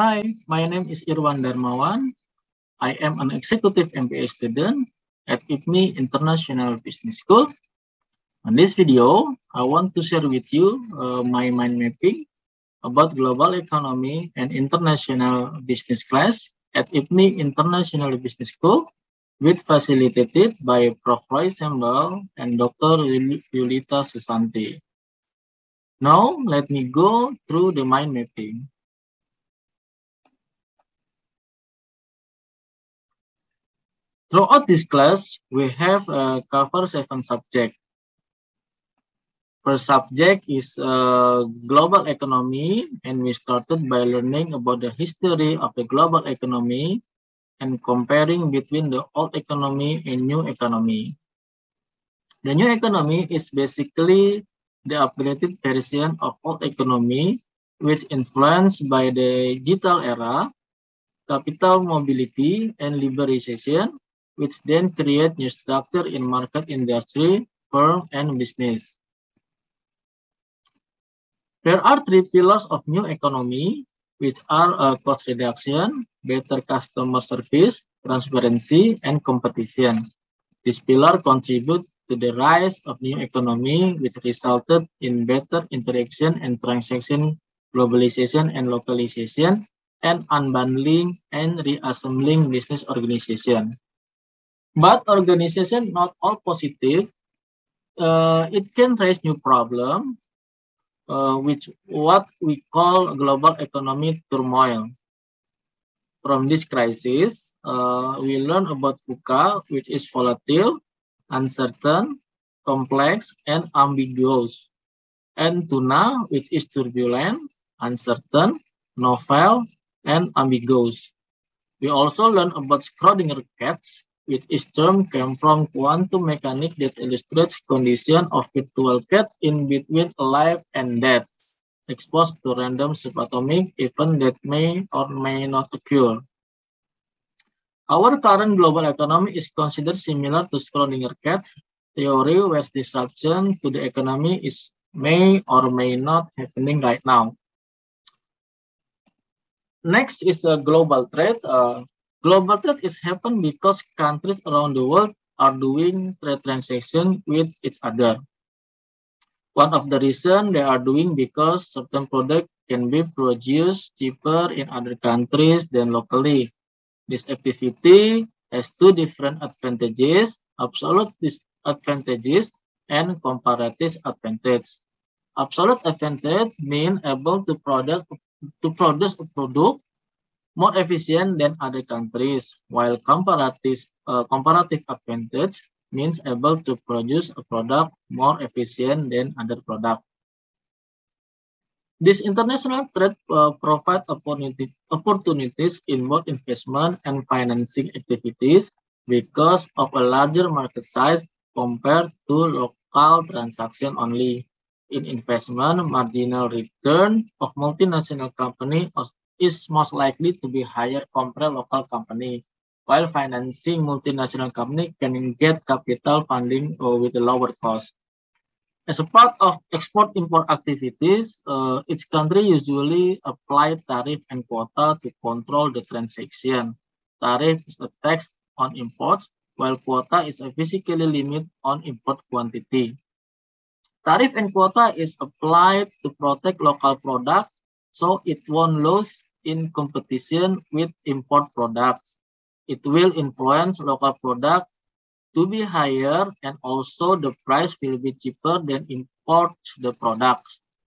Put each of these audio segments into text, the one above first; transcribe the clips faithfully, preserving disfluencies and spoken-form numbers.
Hi, my name is Irwan Darmawan. I am an executive M B A student at I P M I International Business School. In this video, I want to share with you uh, my mind mapping about global economy and international business class at I P M I International Business School, which facilitated by Professor Roy Sembal and Doctor Yulita Susanti. Now, let me go through the mind mapping. Throughout this class, we have uh, covered seven subjects. First subject is uh, global economy, and we started by learning about the history of the global economy and comparing between the old economy and new economy. The new economy is basically the upgraded version of old economy, which influenced by the digital era, capital mobility, and liberalization, which then create new structure in market, industry, firm, and business. There are three pillars of new economy, which are uh, cost reduction, better customer service, transparency, and competition. This pillar contribute to the rise of new economy, which resulted in better interaction and transaction, globalization and localization, and unbundling and reassembling business organization. But organization not all positive. Uh, it can raise new problem, uh, which what we call global economic turmoil. From this crisis, uh, we learn about VUCA, which is volatile, uncertain, complex, and ambiguous, and TUNA, which is turbulent, uncertain, novel, and ambiguous. We also learn about Schrödinger cats, which is term came from quantum mechanics that illustrates condition of virtual cat in between life and death, exposed to random subatomic events that may or may not occur. Our current global economy is considered similar to Schrödinger cat theory, where disruption to the economy is may or may not happening right now. Next is the global trade. Uh, global trade is happen because countries around the world are doing trade transaction with each other. One of the reasons they are doing because certain products can be produced cheaper in other countries than locally. This activity has two different advantages: absolute disadvantages and comparative advantage. Absolute advantage means able to product to produce a product more efficient than other countries, while comparative uh, comparative advantage means able to produce a product more efficient than other product. This international trade uh, provides opportunity, opportunities in both investment and financing activities because of a larger market size compared to local transaction only. In investment, marginal return of multinational company is most likely to be higher compared to local company, while financing multinational company can get capital funding uh, with a lower cost. As a part of export-import activities, uh, each country usually apply tariff and quota to control the transaction. Tariff is a tax on imports, while quota is a physically limit on import quantity. Tariff and quota is applied to protect local products, so it won't lose in competition with import products. It will influence local products to be higher, and also the price will be cheaper than import the product.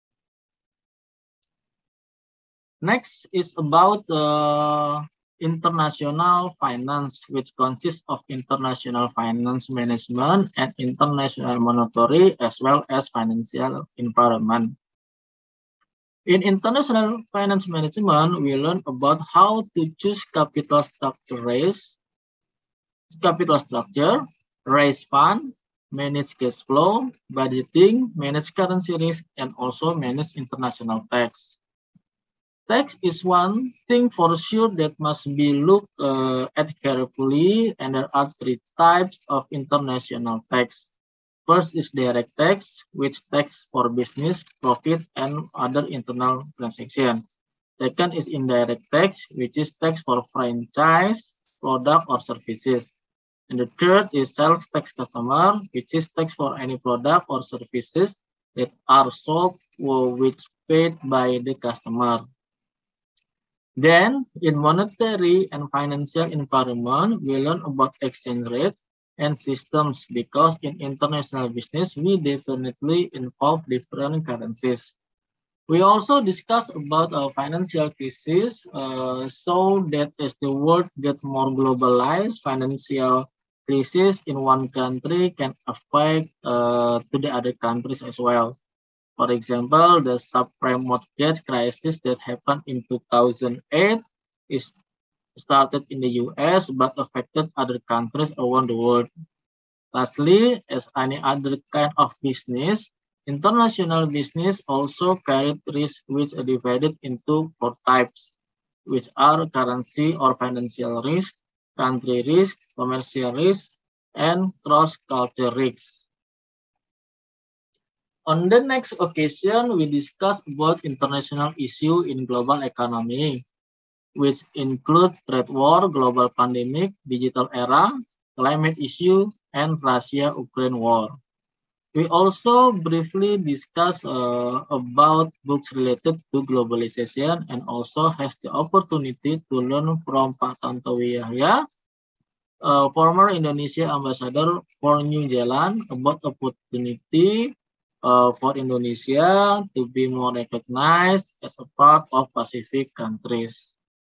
Next is about uh, international finance, which consists of international finance management and international monetary as well as financial environment. In international finance management, we learn about how to choose capital structure raise, capital structure, raise fund, manage cash flow, budgeting, manage currency risk, and also manage international tax. Tax is one thing for sure that must be looked uh, at carefully, and there are three types of international tax. First is direct tax, which tax for business, profit, and other internal transactions. Second is indirect tax, which is tax for franchise, product, or services. And the third is sales tax customer, which is tax for any product or services that are sold or which paid by the customer. Then, in monetary and financial environment, we learn about exchange rate and systems because in international business, we definitely involve different currencies. We also discuss about a financial crisis, uh, so that as the world gets more globalized, financial crisis in one country can affect uh, to the other countries as well. For example, the subprime mortgage crisis that happened in two thousand eight is started in the U S but affected other countries around the world. Lastly, as any other kind of business, international business also carried risk which are divided into four types, which are currency or financial risk, country risk, commercial risk, and cross-culture risk. On the next occasion, we discuss about international issue in global economy, which include trade war, global pandemic, digital era, climate issue, and Russia-Ukraine war. We also briefly discuss uh, about books related to globalization and also has the opportunity to learn from Pak Tantowi Yahya, uh, former Indonesia ambassador for New Zealand, about opportunity uh, for Indonesia to be more recognized as a part of Pacific countries.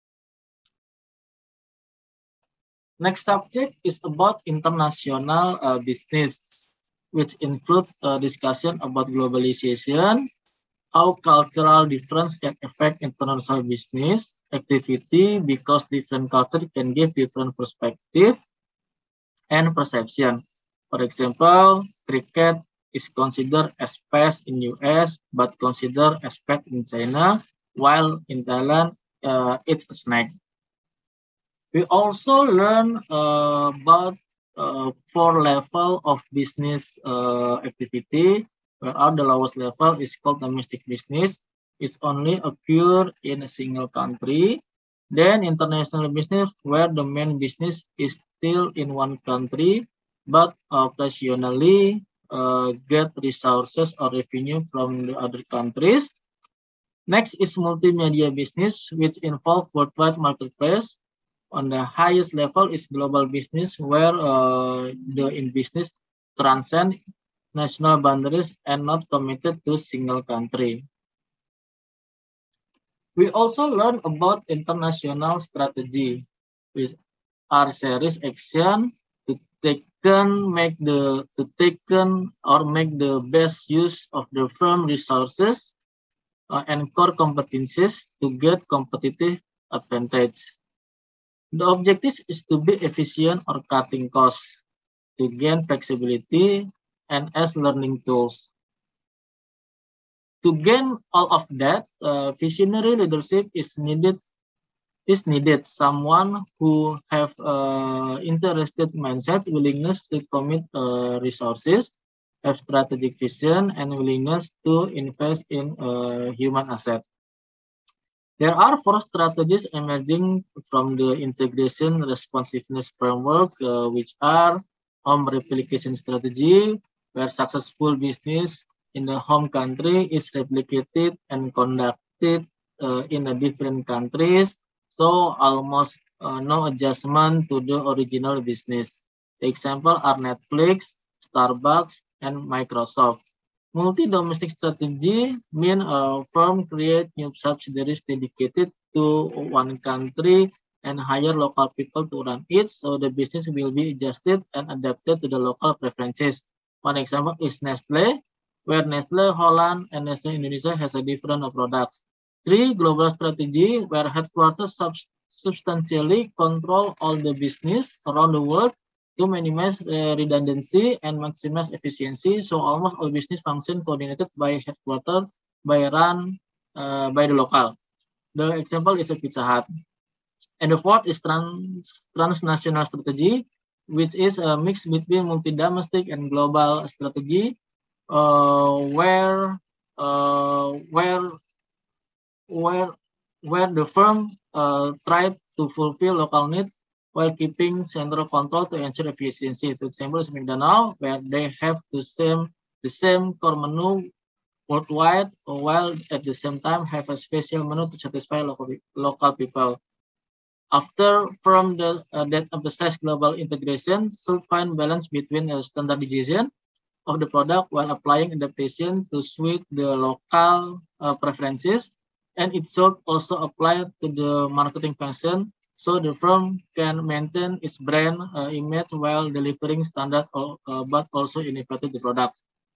Next subject is about international uh, business, which includes a discussion about globalization, how cultural difference can affect international business activity because different culture can give different perspective and perception. For example, cricket is considered as pest in U S but considered as pet in China, while in Thailand uh, it's a snake. We also learn uh, about uh, four level of business uh, activity, where the lowest level is called domestic business. It's only occur in a single country. Then international business, where the main business is still in one country, but occasionally uh, get resources or revenue from the other countries. Next is multimedia business, which involve worldwide marketplace. On the highest level is global business, where uh, the in business transcend national boundaries and not committed to single country. We also learn about international strategy, which are serious action to taken make the to taken or make the best use of the firm resources uh, and core competencies to get competitive advantage. The objective is to be efficient or cutting costs, to gain flexibility, and as learning tools. To gain all of that, uh, visionary leadership is needed. Is needed someone who have uh, interested mindset, willingness to commit uh, resources, have strategic vision, and willingness to invest in uh, human asset. There are four strategies emerging from the integration responsiveness framework, uh, which are home replication strategy, where successful business in the home country is replicated and conducted uh, in the different countries, so almost uh, no adjustment to the original business. The example are Netflix, Starbucks, and Microsoft. Multi-domestic strategy mean a firm create new subsidiaries dedicated to one country and hire local people to run it, so the business will be adjusted and adapted to the local preferences. One example is Nestle, where Nestle Holland and Nestle Indonesia has a different products. Three, global strategy, where headquarters sub substantially control all the business around the world to minimize uh, redundancy and maximize efficiency. So almost all business function coordinated by headquarters by run uh, by the local. The example is a Pizza Hut. And the fourth is trans transnational strategy, which is a mix between multi-domestic and global strategy, uh, where uh, where where where the firm uh, tried to fulfill local needs while keeping central control to ensure efficiency. For example, McDonald's, where they have the same the same core menu worldwide, while at the same time have a special menu to satisfy local local people. After from the uh, that emphasize global integration, should find balance between uh, standardization of the product while applying adaptation to suit the local uh, preferences, and it should also apply to the marketing function so the firm can maintain its brand uh, image while delivering standard uh, but also innovative the product.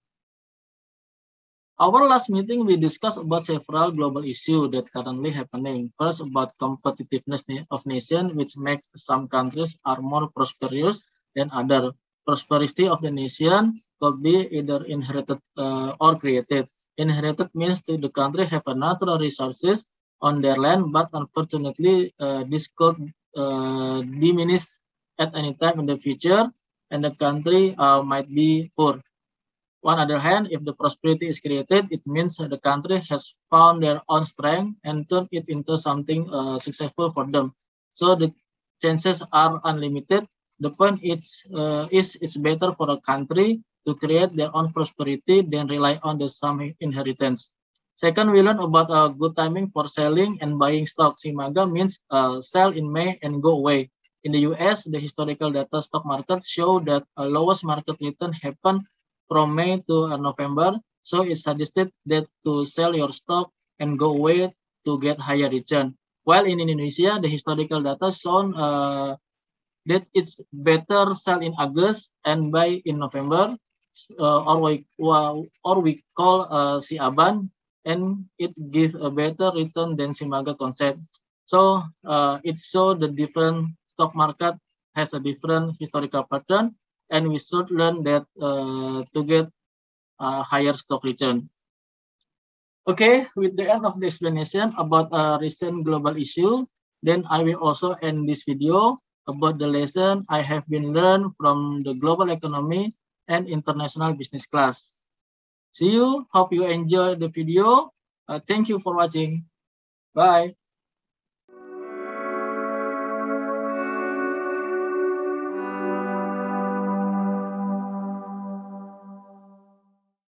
Our last meeting, we discussed about several global issues that currently happening. First, about competitiveness of nation, which makes some countries are more prosperous than other. Prosperity of the nation could be either inherited uh, or created. Inherited means to the country have a natural resources on their land, but unfortunately, uh, this could uh, diminish at any time in the future, and the country uh, might be poor. On the other hand, if the prosperity is created, it means the country has found their own strength and turned it into something uh, successful for them. So the chances are unlimited. The point is, uh, is it's better for a country to create their own prosperity than rely on the some inheritance. Second, we learn about uh, good timing for selling and buying stock. Simaga means uh, sell in May and go away. In the U S, the historical data stock markets show that uh, lowest market return happen from May to uh, November. So it's suggested that to sell your stock and go away to get higher return. While in Indonesia, the historical data shown uh, that it's better sell in August and buy in November, uh, or we or we call uh, Siaban, and it gives a better return than Simaga concept. So uh, it shows the different stock market has a different historical pattern, and we should learn that uh, to get a higher stock return. Okay, with the end of the explanation about a recent global issue, then I will also end this video about the lesson I have been learned from the global economy and international business class. See you. Hope you enjoy the video. Uh, thank you for watching. Bye.